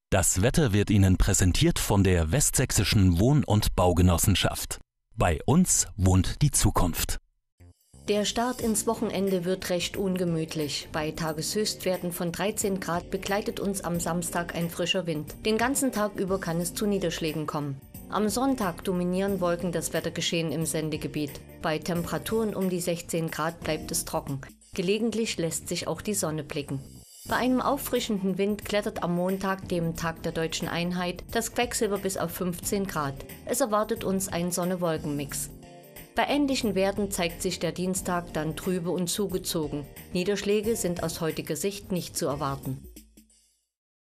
Das Wetter wird Ihnen präsentiert von der Westsächsischen Wohn- und Baugenossenschaft. Bei uns wohnt die Zukunft. Der Start ins Wochenende wird recht ungemütlich. Bei Tageshöchstwerten von 13 Grad begleitet uns am Samstag ein frischer Wind. Den ganzen Tag über kann es zu Niederschlägen kommen. Am Sonntag dominieren Wolken das Wettergeschehen im Sendegebiet. Bei Temperaturen um die 16 Grad bleibt es trocken. Gelegentlich lässt sich auch die Sonne blicken. Bei einem auffrischenden Wind klettert am Montag, dem Tag der Deutschen Einheit, das Quecksilber bis auf 15 Grad. Es erwartet uns ein Sonne-Wolken-Mix. Bei ähnlichen Werten zeigt sich der Dienstag dann trübe und zugezogen. Niederschläge sind aus heutiger Sicht nicht zu erwarten.